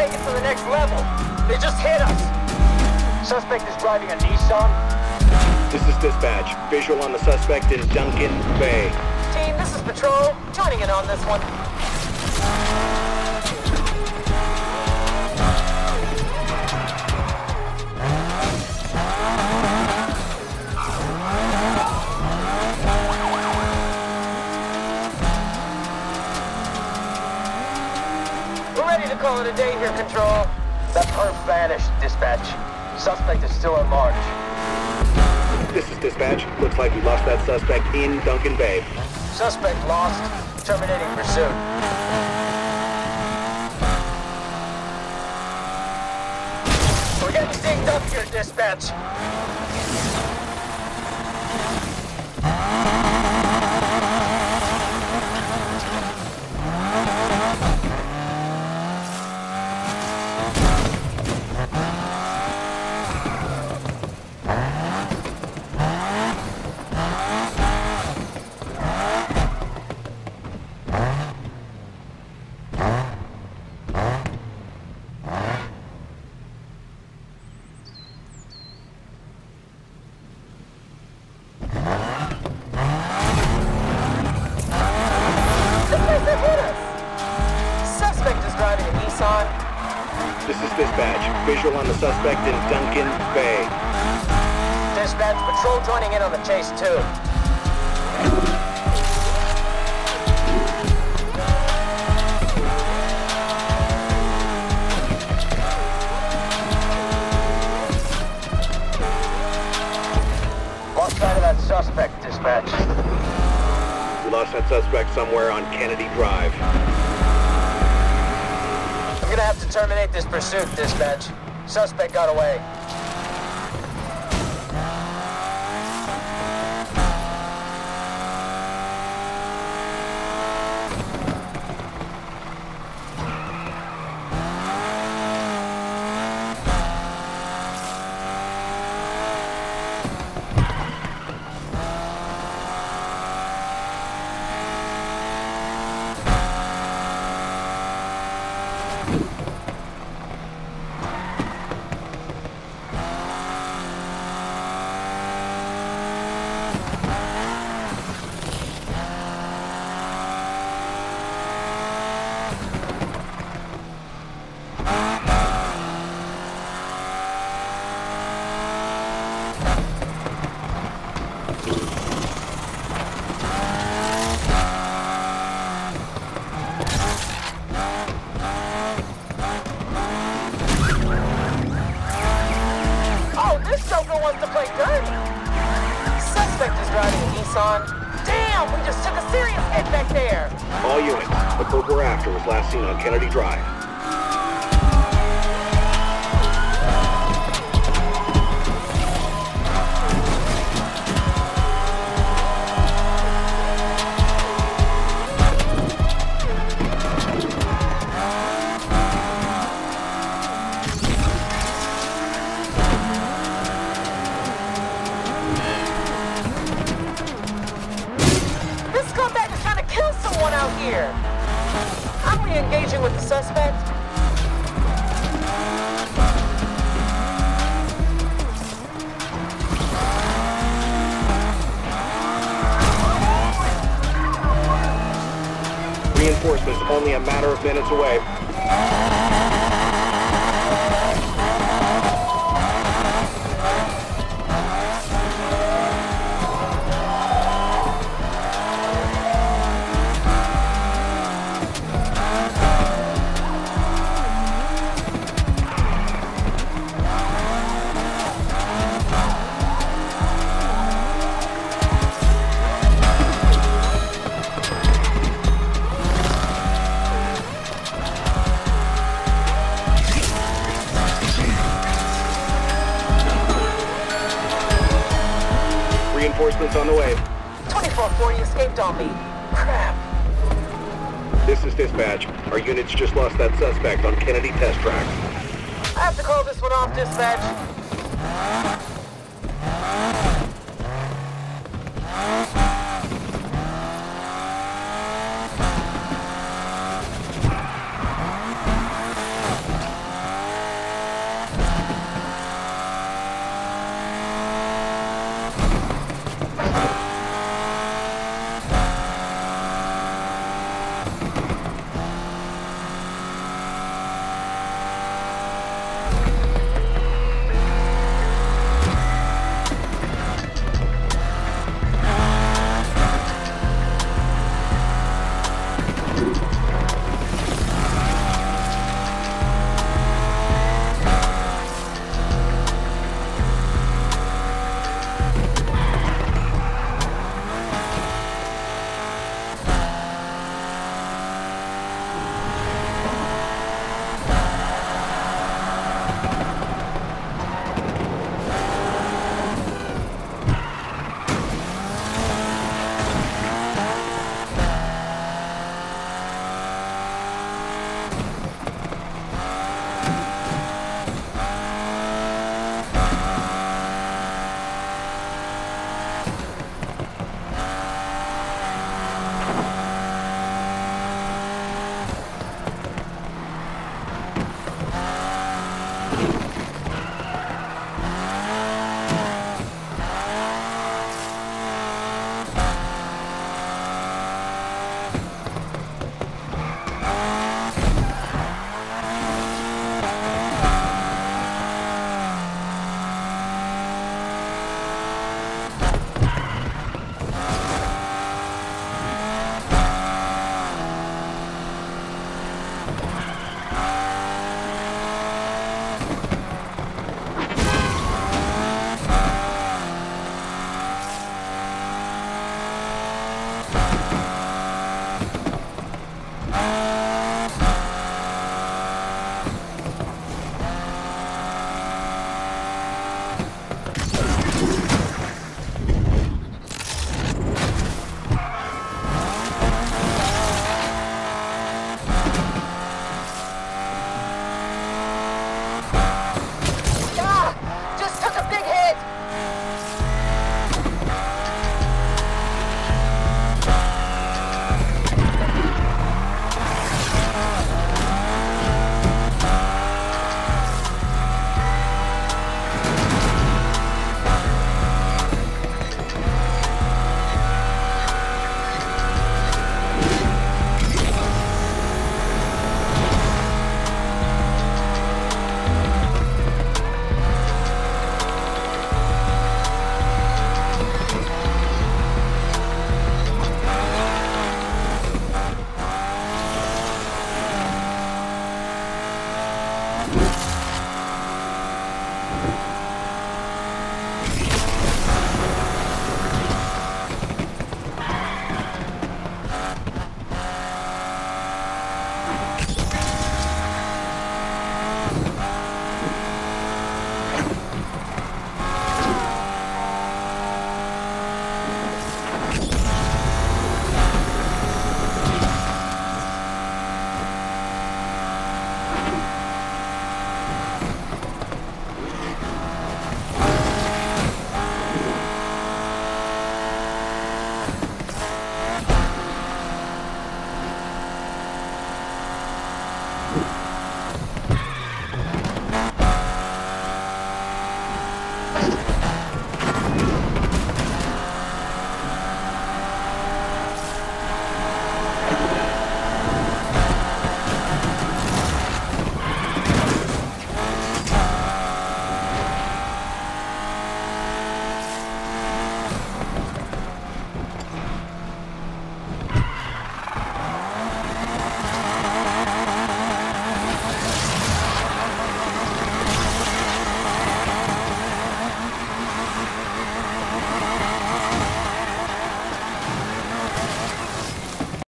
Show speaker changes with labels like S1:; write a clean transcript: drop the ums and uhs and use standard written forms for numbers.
S1: take it to the next level. They just hit us. Suspect is driving a Nissan.
S2: This is dispatch. Visual on the suspect in Duncan Bay.
S1: Team, this is Patrol. Joining in on this one. We're ready to call it a day here, Control. That perp vanished, dispatch. Suspect is still at large.
S2: This is dispatch. Looks like we lost that suspect in Duncan Bay.
S1: Suspect lost. Terminating pursuit. We're getting dinged up here, dispatch.
S2: This is dispatch. Visual on the suspect in Duncan Bay.
S1: Dispatch, Patrol joining in on the chase, too. Lost sight of that suspect, dispatch.
S2: We lost that suspect somewhere on Kennedy Drive.
S1: I'm gonna have to terminate this pursuit, dispatch. Suspect got away. Wants to play dirty. Suspect is driving a Nissan. Damn, we just took a serious hit back there.
S2: All units, the perp we're after was last seen on Kennedy Drive.
S1: Out here. I'm re-engaging with the suspect.
S2: Reinforcements only a matter of minutes away. Reinforcements on the way.
S1: 2440 escaped on me. Crap.
S2: This is dispatch. Our units just lost that suspect on Kennedy Test Track.
S1: I have to call this one off, dispatch.